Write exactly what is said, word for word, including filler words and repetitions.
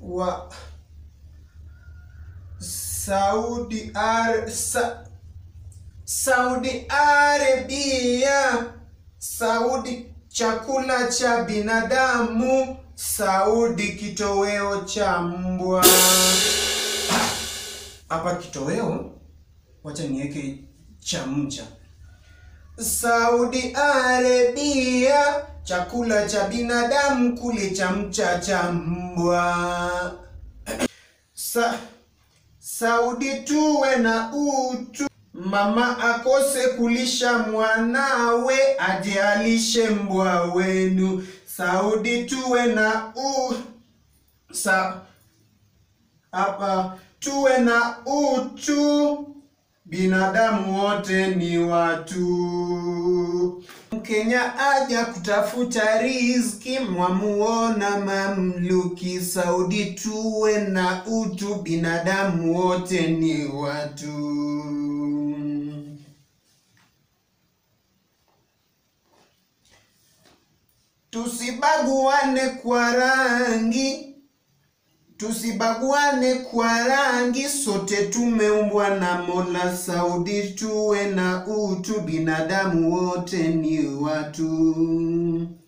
wa Saudi Ar Sa Saudi Arabia. Saudi chakula cha binadamu, Saudi kitoweo cha mbwa. Hapa kitoweo wacha niweke cha mcha. Saudi Arabia chakula cha binadamu, kule cha mcha cha mbwa. Sa Saudi tuwe na utu, mama akose kulisha mwanawe, aje alishe mbwa wenu. Saudi tuwe na u sa hapa tuwe na utu, binadamu wote ni watu. Mkenya aja kutafuta riziki, mwamuona mamluki. Saudi tuwe na utu, binadamu wote ni watu. Tusibaguane kwa rangi, tusibaguane kwa rangi, sote tumeumbwa na Mola. Saudi tuwe na utu, binadamu wote ni watu.